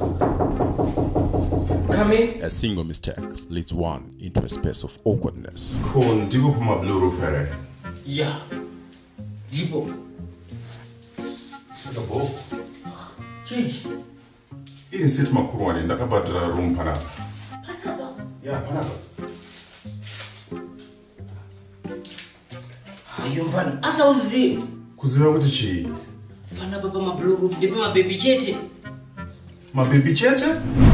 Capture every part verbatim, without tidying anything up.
Come in. A single mistake leads one into a space of awkwardness. Con Dibo Puma Blue Roof, eh? Yeah. Dibo. Singapore. Change. Ini sit makurwani ndakabadra room panapa. Panapa? Yeah, panapa. Ayo mfano. Asa uzizi. Kuziva kuti chi? Panapa pa ma blue roof ndipo ma baby chete. Ma baby chete?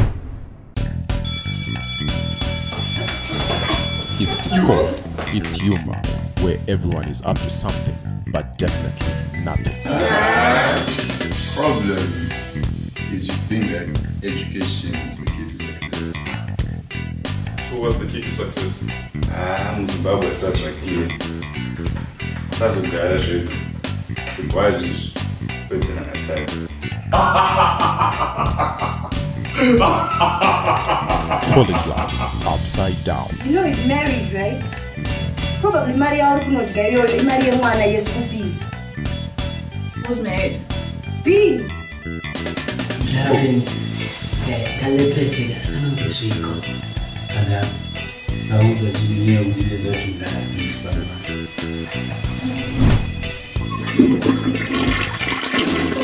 It's Discord, it's humor, where everyone is up to something, but definitely nothing. Problem is you think that education is the key to success. So what's the key to success? Ah, I'm Zimbabwe, such like here. That's what I should. The boys is waiting on a time. College life, upside down. You know he's married, right? Probably marry our kunojgayo, marry one of your school fees. Who's married? Beans! Beans. Can you taste it? I don't think she go. Ada, tahu bajinnya udah dah sudah habis pada.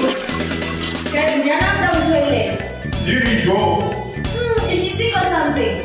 Kevin, you're not done toilet. Diri Joe. Hmm, is she sick or something?